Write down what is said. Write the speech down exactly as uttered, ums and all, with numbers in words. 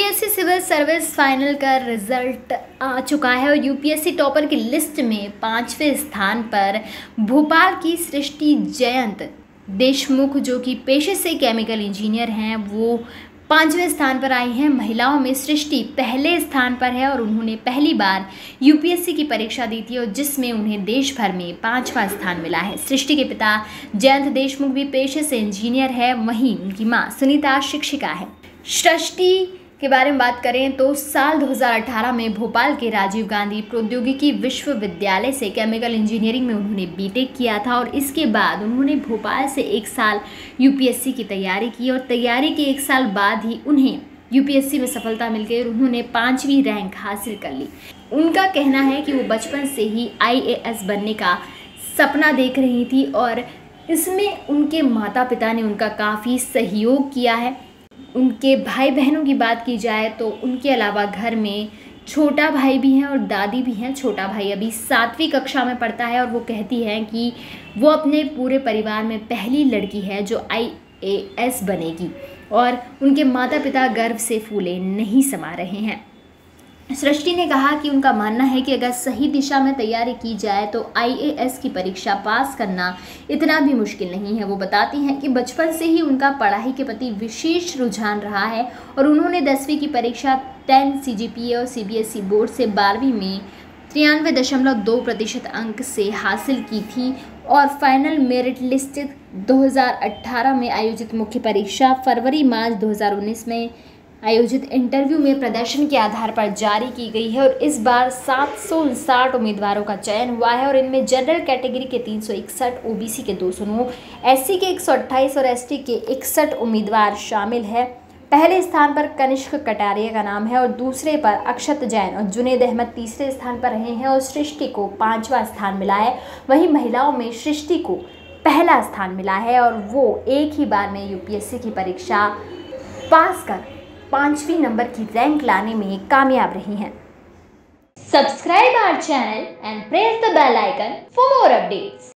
UPSC civil service final का result आ चुका है और यूपीएससी टॉपर की लिस्ट में पाँचवें स्थान पर भोपाल की सृष्टि जयंत देशमुख, जो कि पेशे से केमिकल इंजीनियर हैं, वो पाँचवें स्थान पर आई हैं। महिलाओं में सृष्टि पहले स्थान पर है और उन्होंने पहली बार यूपीएससी की परीक्षा दी थी और जिसमें उन्हें देश भर में पाँचवा स्थान मिला है। सृष्टि के पिता जयंत देशमुख भी पेशे से इंजीनियर है, वहीं उनकी मां सुनीता शिक्षिका है। सृष्टि के बारे में बात करें तो साल दो हज़ार अठारह में भोपाल के राजीव गांधी प्रौद्योगिकी विश्वविद्यालय से केमिकल इंजीनियरिंग में उन्होंने बीटेक किया था और इसके बाद उन्होंने भोपाल से एक साल यूपीएससी की तैयारी की और तैयारी के एक साल बाद ही उन्हें यूपीएससी में सफलता मिल गई और उन्होंने पाँचवीं रैंक हासिल कर ली। उनका कहना है कि वो बचपन से ही आईएएस बनने का सपना देख रही थी और इसमें उनके माता पिता ने उनका काफ़ी सहयोग किया है। उनके भाई बहनों की बात की जाए तो उनके अलावा घर में छोटा भाई भी हैं और दादी भी हैं। छोटा भाई अभी सातवीं कक्षा में पढ़ता है और वो कहती हैं कि वो अपने पूरे परिवार में पहली लड़की है जो आईएएस बनेगी और उनके माता पिता गर्व से फूले नहीं समा रहे हैं। सृष्टि ने कहा कि उनका मानना है कि अगर सही दिशा में तैयारी की जाए तो आईएएस की परीक्षा पास करना इतना भी मुश्किल नहीं है। वो बताती हैं कि बचपन से ही उनका पढ़ाई के प्रति विशेष रुझान रहा है और उन्होंने दसवीं की परीक्षा टेन सीजीपीए और सीबीएसई बोर्ड से बारहवीं में तिरानवे दशमलव दो प्रतिशत अंक से हासिल की थी और फाइनल मेरिट लिस्ट दो हज़ार अठारह में आयोजित मुख्य परीक्षा फरवरी मार्च दो हज़ार उन्नीस में आयोजित इंटरव्यू में प्रदर्शन के आधार पर जारी की गई है और इस बार सात सौ उनसाठ उम्मीदवारों का चयन हुआ है और इनमें जनरल कैटेगरी के तीन सौ इकसठ, ओबीसी के दो सौ नौ, एससी के एक सौ अट्ठाईस और एसटी के इकसठ उम्मीदवार शामिल है। पहले स्थान पर कनिष्क कटारिया का नाम है और दूसरे पर अक्षत जैन और जुनेद अहमद तीसरे स्थान पर रहे हैं और सृष्टि को पाँचवा स्थान मिला है। वहीं महिलाओं में सृष्टि को पहला स्थान मिला है और वो एक ही बार में यूपीएससी की परीक्षा पास कर पांचवी नंबर की रैंक लाने में कामयाब रही हैं। Subscribe our channel and press the bell icon for more updates.